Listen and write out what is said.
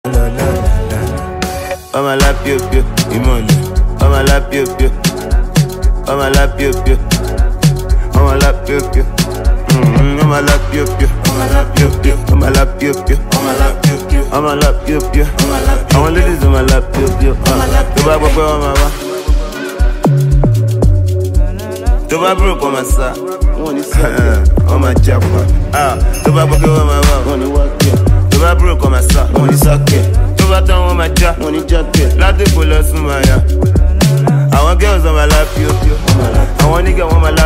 I'm a Lapiopio, imole. I'm a Lapiopio. I'm a Lapiopio. I'm a Lapiopio. I'm a Lapiopio. I'm a Lapiopio. I'm a Lapiopio. I'm a Lapiopio. I want ladies in my Lapiopio. To my broke on my side. On my japa. To my broke on my wife. To my broke on my side. On his socket. On my jack, money jacket, Latte pull us from my I want girls on my Lapiopio. I want nigga on my